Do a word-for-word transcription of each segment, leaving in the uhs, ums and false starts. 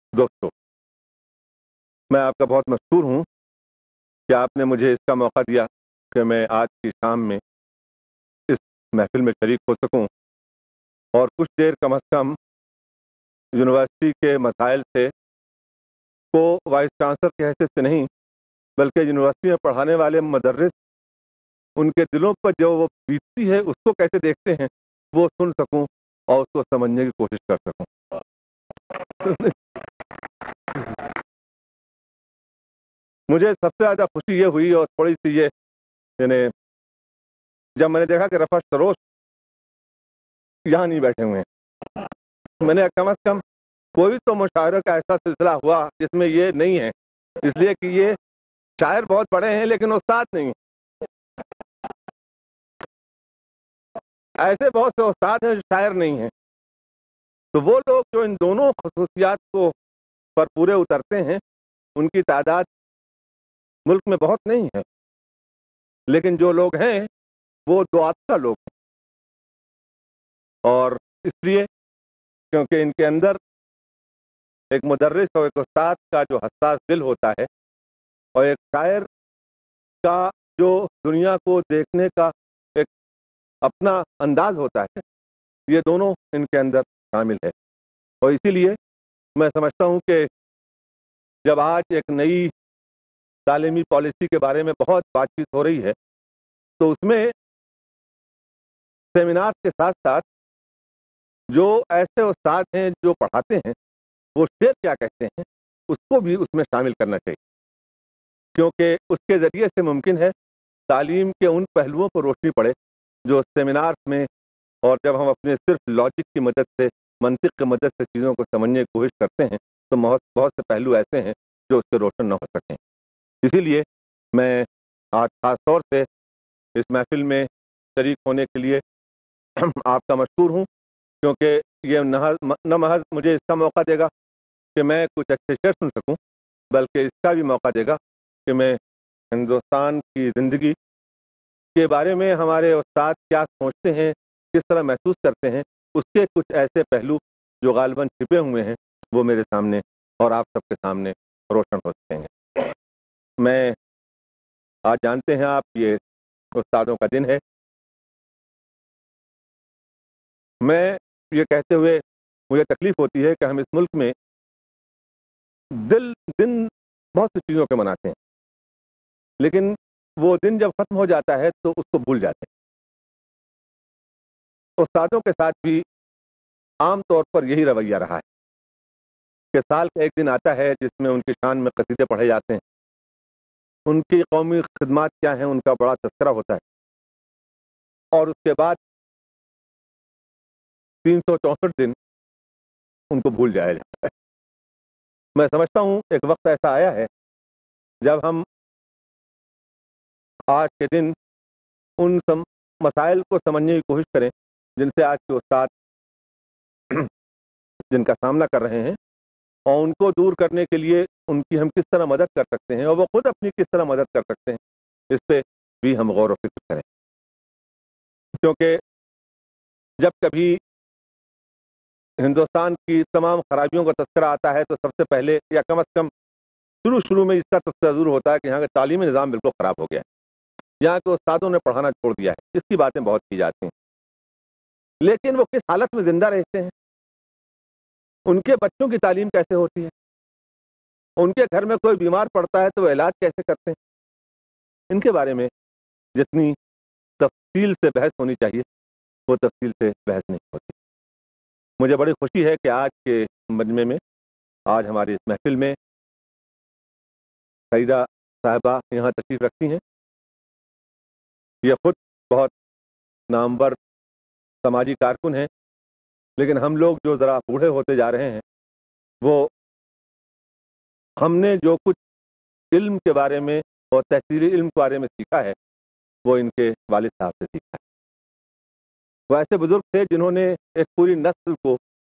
دوستو، میں آپ کا بہت مشکور ہوں کہ آپ نے مجھے اس کا موقع دیا کہ میں آج کی شام میں اس محفل میں شریک ہو سکوں اور کچھ دیر کم از کم یونیورسٹی کے مسائل سے کو وائس چانسلر کی حیثیت سے نہیں بلکہ یونیورسٹی میں پڑھانے والے مدرس ان کے دلوں پر جو وہ بیتتی ہے اس کو کیسے دیکھتے ہیں وہ سن سکوں اور اس کو سمجھنے کی کوشش کر سکوں۔ مجھے سب سے زیادہ خوشی یہ ہوئی اور تھوڑی سی یہ یعنی جب میں نے دیکھا کہ رفعت سروش یہاں نہیں بیٹھے ہوئے ہیں، میں نے کم از کم کوئی تو مشاعرے کا ایسا سلسلہ ہوا جس میں یہ نہیں ہے، اس لیے کہ یہ شاعر بہت بڑے ہیں لیکن استاد نہیں، ایسے بہت سے استاد ہیں جو شاعر نہیں ہیں، تو وہ لوگ جو ان دونوں خصوصیات کو پر پورے اترتے ہیں ان کی تعداد ملک میں بہت نہیں ہے، لیکن جو لوگ ہیں وہ دعاتہ لوگ ہیں، اور اس لیے کیونکہ ان کے اندر ایک مدرس اور ایک استاد کا جو حساس دل ہوتا ہے اور ایک شاعر کا جو دنیا کو دیکھنے کا ایک اپنا انداز ہوتا ہے، یہ دونوں ان کے اندر شامل ہے، اور اسی لیے میں سمجھتا ہوں کہ جب آج ایک نئی تعلیمی پالیسی کے بارے میں بہت بات چیت ہو رہی ہے تو اس میں سیمینار کے ساتھ ساتھ جو ایسے استاد ہیں جو پڑھاتے ہیں وہ شعر کیا کہتے ہیں اس کو بھی اس میں شامل کرنا چاہیے، کیونکہ اس کے ذریعے سے ممکن ہے تعلیم کے ان پہلوؤں پر روشنی پڑے جو سیمینار میں، اور جب ہم اپنے صرف لاجک کی مدد سے، منطق کی مدد سے چیزوں کو سمجھنے کی کوشش کرتے ہیں تو بہت بہت سے پہلو ایسے ہیں جو اس سے روشن نہ ہو سکیں۔ اسی لیے میں آج خاص طور سے اس محفل میں شریک ہونے کے لیے آپ کا مشکور ہوں، کیونکہ یہ نہ محض مجھے اس کا موقع دے گا کہ میں کچھ اچھے شعر سن سکوں، بلکہ اس کا بھی موقع دے گا کہ میں ہندوستان کی زندگی کے بارے میں ہمارے استاد کیا سوچتے ہیں، کس طرح محسوس کرتے ہیں، اس کے کچھ ایسے پہلو جو غالباً چھپے ہوئے ہیں وہ میرے سامنے اور آپ سب کے سامنے روشن ہو سکیں گے۔ میں آج جانتے ہیں آپ یہ استادوں کا دن ہے، میں یہ کہتے ہوئے مجھے تکلیف ہوتی ہے کہ ہم اس ملک میں دل دن بہت سی چیزوں کے مناتے ہیں، لیکن وہ دن جب ختم ہو جاتا ہے تو اس کو بھول جاتے ہیں۔ استادوں کے ساتھ بھی عام طور پر یہی رویہ رہا ہے کہ سال کا ایک دن آتا ہے جس میں ان کی شان میں قصیدے پڑھے جاتے ہیں، ان کی قومی خدمات کیا ہیں ان کا بڑا تذکرہ ہوتا ہے، اور اس کے بعد تین سو چونسٹھ دن ان کو بھول جایا جاتا ہے۔ میں سمجھتا ہوں ایک وقت ایسا آیا ہے جب ہم آج کے دن ان سم مسائل کو سمجھنے کی کوشش کریں جن سے آج کے استاد جن کا سامنا کر رہے ہیں، اور ان کو دور کرنے کے لیے ان کی ہم کس طرح مدد کر سکتے ہیں اور وہ خود اپنی کس طرح مدد کر سکتے ہیں، اس پہ بھی ہم غور و فکر کریں، کیونکہ جب کبھی ہندوستان کی تمام خرابیوں کا تذکرہ آتا ہے تو سب سے پہلے یا کم از کم شروع شروع میں اس کا تذکرہ ضرور ہوتا ہے کہ یہاں کا تعلیمی نظام بالکل خراب ہو گیا ہے، یہاں کے استادوں نے پڑھانا چھوڑ دیا ہے، اس کی باتیں بہت کی جاتی ہیں، لیکن وہ کس حالت میں زندہ رہتے ہیں، ان کے بچوں کی تعلیم کیسے ہوتی ہے، ان کے گھر میں کوئی بیمار پڑتا ہے تو وہ علاج کیسے کرتے ہیں، ان کے بارے میں جتنی تفصیل سے بحث ہونی چاہیے وہ تفصیل سے بحث نہیں ہوتی۔ مجھے بڑی خوشی ہے کہ آج کے مجمع میں، آج ہماری اس محفل میں سعیدہ صاحبہ یہاں تشریف رکھتی ہیں، یہ خود بہت نامور سماجی کارکن ہیں، لیکن ہم لوگ جو ذرا بوڑھے ہوتے جا رہے ہیں وہ ہم نے جو کچھ علم کے بارے میں اور تحصیلی علم کے بارے میں سیکھا ہے وہ ان کے والد صاحب سے سیکھا ہے۔ وہ ایسے بزرگ تھے جنہوں نے ایک پوری نسل کو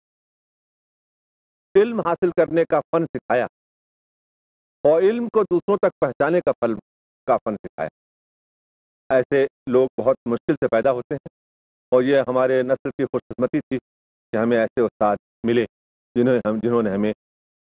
علم حاصل کرنے کا فن سکھایا اور علم کو دوسروں تک پہنچانے کا فن کا فن سکھایا۔ ایسے لوگ بہت مشکل سے پیدا ہوتے ہیں اور یہ ہمارے نسل کی خوش قسمتی تھی کہ ہمیں ایسے استاد ملے جنہوں ہم جنہوں نے ہمیں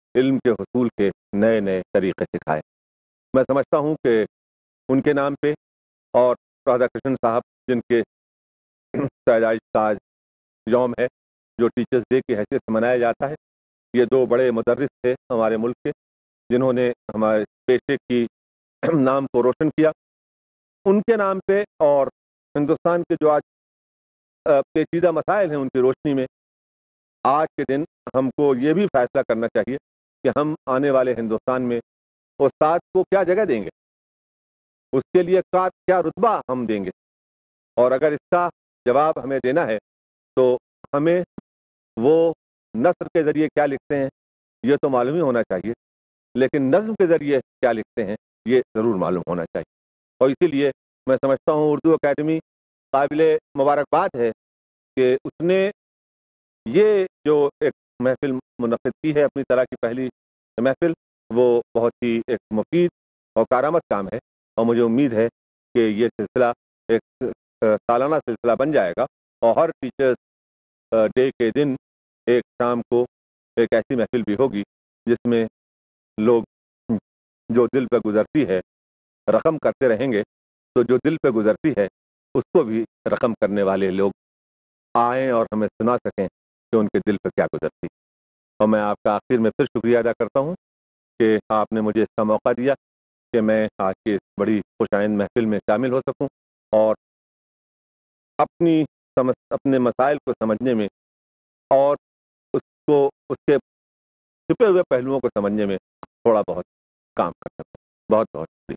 علم کے حصول کے نئے نئے طریقے سکھائے۔ میں سمجھتا ہوں کہ ان کے نام پہ اور رادھا کرشن صاحب جن کے پیدائش کا آج یوم ہے، جو ٹیچرز ڈے کی حیثیت سے منایا جاتا ہے، یہ دو بڑے مدرس تھے ہمارے ملک کے، جنہوں نے ہمارے پیشے کی نام کو روشن کیا۔ ان کے نام پہ اور ہندوستان کے جو آج پیچیدہ مسائل ہیں ان کی روشنی میں آج کے دن ہم کو یہ بھی فیصلہ کرنا چاہیے کہ ہم آنے والے ہندوستان میں استاد کو کیا جگہ دیں گے، اس کے لیے کیا رتبہ ہم دیں گے، اور اگر اس کا جواب ہمیں دینا ہے تو ہمیں وہ نثر کے ذریعے کیا لکھتے ہیں یہ تو معلوم ہی ہونا چاہیے، لیکن نظم کے ذریعے کیا لکھتے ہیں یہ ضرور معلوم ہونا چاہیے۔ اور اسی لیے میں سمجھتا ہوں اردو اکیڈمی قابل مبارکباد ہے کہ اس نے یہ جو ایک محفل منعقد کی ہے، اپنی طرح کی پہلی محفل، وہ بہت ہی ایک مفید اور کارآمد کام ہے، اور مجھے امید ہے کہ یہ سلسلہ ایک سالانہ سلسلہ بن جائے گا، اور ہر ٹیچرز ڈے کے دن ایک شام کو ایک ایسی محفل بھی ہوگی جس میں لوگ جو دل پہ گزرتی ہے رقم کرتے رہیں گے، تو جو دل پہ گزرتی ہے اس کو بھی رقم کرنے والے لوگ آئیں اور ہمیں سنا سکیں کہ ان کے دل پہ کیا گزرتی۔ اور میں آپ کا آخر میں پھر شکریہ ادا کرتا ہوں کہ آپ نے مجھے اس کا موقع دیا کہ میں آج کی اس بڑی خوش آئند محفل میں شامل ہو سکوں اور اپنی سمجھ اپنے مسائل کو سمجھنے میں اور اس کو اس کے چھپے ہوئے پہلوؤں کو سمجھنے میں تھوڑا بہت کام کر سکوں۔ بہت بہت شکریہ۔